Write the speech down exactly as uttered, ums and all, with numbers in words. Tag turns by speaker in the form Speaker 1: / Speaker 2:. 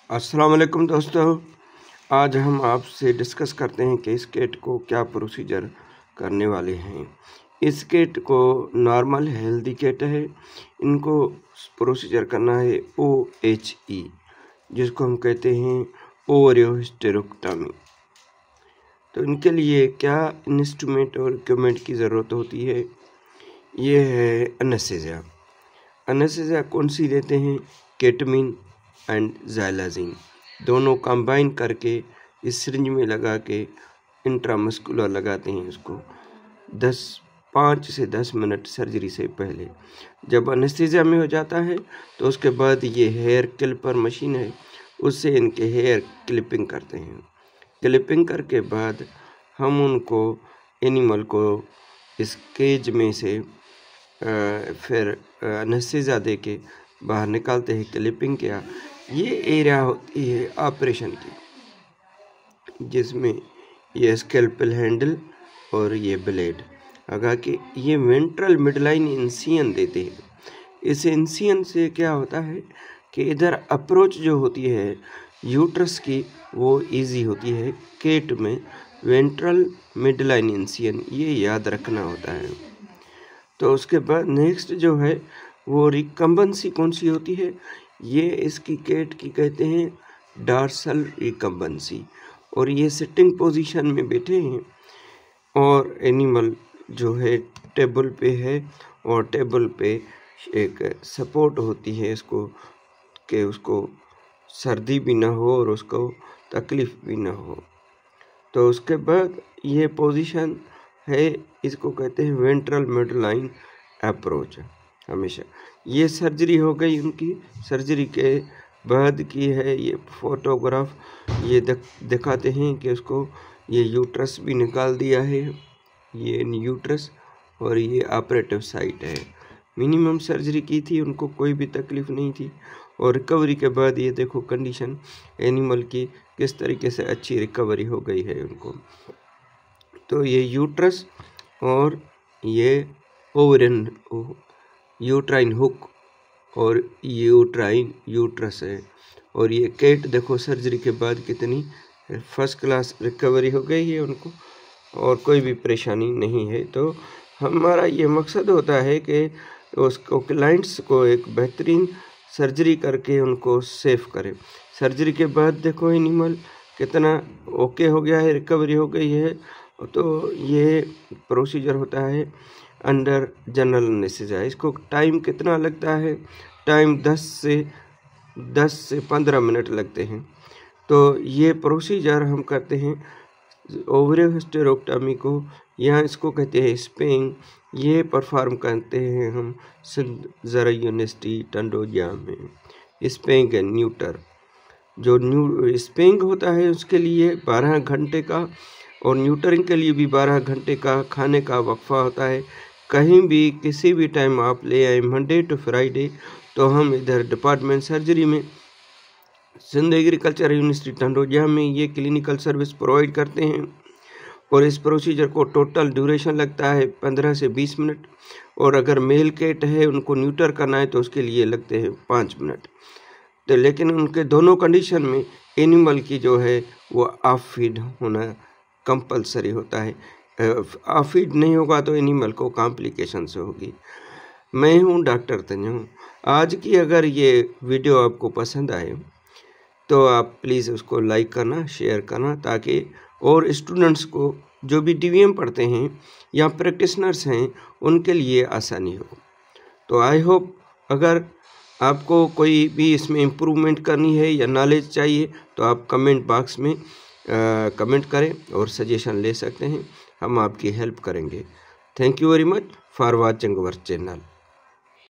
Speaker 1: अस्सलाम वालेकुम दोस्तों, आज हम आपसे डिस्कस करते हैं कि इस किट को क्या प्रोसीजर करने वाले हैं। इस किट को नॉर्मल हेल्दी किट है, इनको प्रोसीजर करना है ओ एच ई, जिसको हम कहते हैं ओवरियो हिस्टेरेक्टोमी। तो इनके लिए क्या इंस्ट्रूमेंट और इक्विपमेंट की ज़रूरत होती है, ये है एनेस्थीसिया। एनेस्थीसिया कौन सी देते हैं? केटामिन एंड ज़ाइलाज़िन दोनों कंबाइन करके इस सिरिंज में लगा के इंट्रामस्कुलर लगाते हैं इसको दस पाँच से दस मिनट सर्जरी से पहले। जब एनेस्थीसिया में हो जाता है तो उसके बाद ये हेयर क्लिपर मशीन है, उससे इनके हेयर क्लिपिंग करते हैं। क्लिपिंग करके बाद हम उनको एनिमल को इस केज में से आ, फिर एनेस्थीसिया दे के बाहर निकालते हैं। क्लिपिंग किया, ये एरिया होती है ऑपरेशन की, जिसमें ये स्कैल्पेल हैंडल और ये ब्लेड लगा के ये वेंट्रल मिडलाइन इंसिजन देते हैं। इस इंसिजन से क्या होता है कि इधर अप्रोच जो होती है यूट्रस की वो इजी होती है। केट में वेंट्रल मिडलाइन इंसिजन ये याद रखना होता है। तो उसके बाद नेक्स्ट जो है वो रिकम्बेंसी कौन सी होती है, ये इसकी केट की कहते हैं डार्सल रिकम्बेंसी। और ये सिटिंग पोजीशन में बैठे हैं और एनिमल जो है टेबल पे है और टेबल पे एक सपोर्ट होती है इसको कि उसको सर्दी भी ना हो और उसको तकलीफ भी ना हो। तो उसके बाद ये पोजीशन है, इसको कहते हैं वेंट्रल मिडलाइन अप्रोच। हमेशा ये सर्जरी हो गई उनकी, सर्जरी के बाद की है ये फोटोग्राफ, ये दिखाते हैं कि उसको ये यूट्रस भी निकाल दिया है, ये यूट्रस और ये ऑपरेटिव साइट है। मिनिमम सर्जरी की थी, उनको कोई भी तकलीफ नहीं थी और रिकवरी के बाद ये देखो कंडीशन एनिमल की किस तरीके से अच्छी रिकवरी हो गई है उनको। तो ये यूट्रस और ये ओवरियन यूट्राइन हुक और यूट्राइन यूट्रस है। और ये केट देखो सर्जरी के बाद कितनी फर्स्ट क्लास रिकवरी हो गई है उनको और कोई भी परेशानी नहीं है। तो हमारा ये मकसद होता है कि उसको क्लाइंट्स को एक बेहतरीन सर्जरी करके उनको सेफ करें। सर्जरी के बाद देखो एनिमल कितना ओके हो गया है, रिकवरी हो गई है। तो ये प्रोसीजर होता है अंडर जनरल एनेस्थीसिया। इसको टाइम कितना लगता है? टाइम दस से दस से पंद्रह मिनट लगते हैं। तो ये प्रोसीजर हम करते हैं ओवरियो हिस्टेरेक्टोमी को, यहाँ इसको कहते हैं स्पेइंग। ये परफॉर्म करते हैं हम सिंध ज़राई यूनिवर्सिटी टंडोजा में। स्पेइंग एंड न्यूटर, जो न्यू स्पेइंग होता है उसके लिए बारह घंटे का और न्यूटरिंग के लिए भी बारह घंटे का खाने का वक्फा होता है। कहीं भी किसी भी टाइम आप ले आए, मंडे टू फ्राइडे। तो हम इधर डिपार्टमेंट सर्जरी में सिंध एग्रीकल्चर यूनिवर्सिटी टंडोजा में ये क्लिनिकल सर्विस प्रोवाइड करते हैं। और इस प्रोसीजर को टोटल ड्यूरेशन लगता है पंद्रह से बीस मिनट और अगर मेल केट है उनको न्यूटर करना है तो उसके लिए लगते हैं पाँच मिनट। तो लेकिन उनके दोनों कंडीशन में एनिमल की जो है वो ऑफ फीड होना कंपलसरी होता है। ऑफ फीड नहीं होगा तो एनिमल को कॉम्प्लिकेशंस होगी। मैं हूँ डॉक्टर तन्जू। आज की अगर ये वीडियो आपको पसंद आए तो आप प्लीज़ उसको लाइक करना, शेयर करना, ताकि और स्टूडेंट्स को जो भी डी वी एम पढ़ते हैं या प्रैक्टिशनर्स हैं उनके लिए आसानी हो। तो आई होप अगर आपको कोई भी इसमें इम्प्रूवमेंट करनी है या नॉलेज चाहिए तो आप कमेंट बॉक्स में कमेंट करें और सजेशन ले सकते हैं, हम आपकी हेल्प करेंगे। Thank you very much for watching our channel.